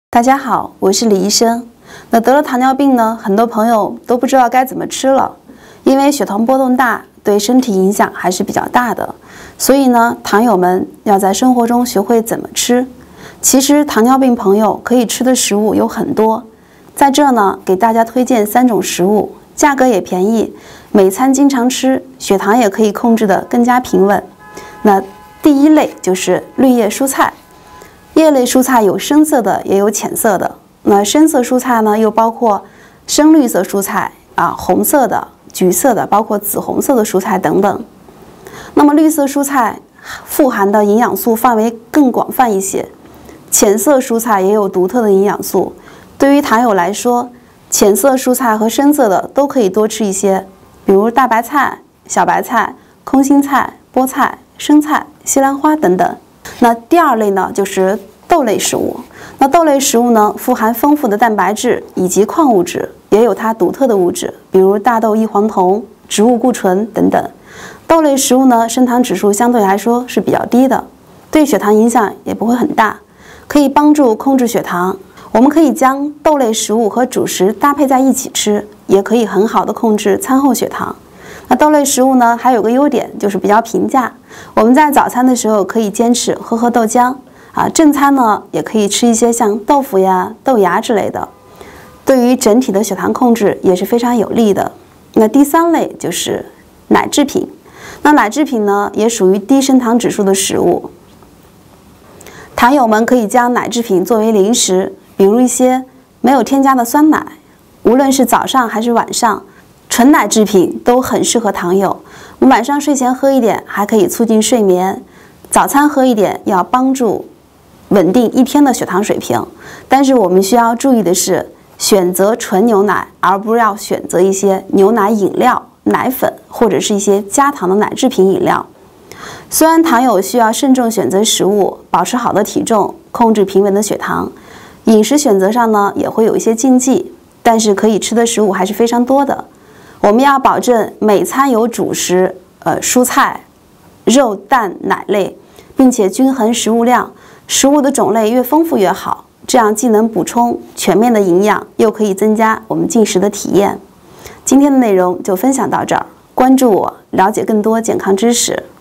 大家好，我是李医生。那得了糖尿病呢，很多朋友都不知道该怎么吃了，因为血糖波动大，对身体影响还是比较大的。所以呢，糖友们要在生活中学会怎么吃。其实糖尿病朋友可以吃的食物有很多，在这呢，给大家推荐3种食物，价格也便宜，每餐经常吃，血糖也可以控制得更加平稳。那第一类就是绿叶蔬菜。叶类蔬菜有深色的，也有浅色的。那深色蔬菜呢，又包括深绿色蔬菜红色的、橘色的，包括紫红色的蔬菜等等。那么绿色蔬菜富含的营养素范围更广泛一些，浅色蔬菜也有独特的营养素。对于糖友来说，浅色蔬菜和深色的都可以多吃一些，比如大白菜、小白菜、空心菜、菠菜、生菜、西兰花等等。那第二类呢，就是豆类食物。那豆类食物呢，富含丰富的蛋白质以及矿物质，也有它独特的物质，比如大豆异黄酮、植物固醇等等。豆类食物呢，升糖指数相对来说是比较低的，对血糖影响也不会很大，可以帮助控制血糖。我们可以将豆类食物和主食搭配在一起吃，也可以很好的控制餐后血糖。那豆类食物呢，还有个优点就是比较平价。我们在早餐的时候可以坚持喝豆浆正餐呢也可以吃一些像豆腐呀、豆芽之类的，对于整体的血糖控制也是非常有利的。那第3类就是奶制品。那奶制品呢，也属于低升糖指数的食物。糖友们可以将奶制品作为零食，比如一些没有添加的酸奶，无论是早上还是晚上，纯奶制品都很适合糖友。我们晚上睡前喝一点，还可以促进睡眠；早餐喝一点，要帮助稳定一天的血糖水平。但是我们需要注意的是，选择纯牛奶，而不要选择一些牛奶饮料、奶粉或者是一些加糖的奶制品饮料。虽然糖友需要慎重选择食物，保持好的体重，控制平稳的血糖，饮食选择上呢也会有一些禁忌，但是可以吃的食物还是非常多的。我们要保证每餐有主食、蔬菜、肉、蛋、奶类，并且均衡食物量，食物的种类越丰富越好，这样既能补充全面的营养，又可以增加我们进食的体验。今天的内容就分享到这儿，关注我，了解更多健康知识。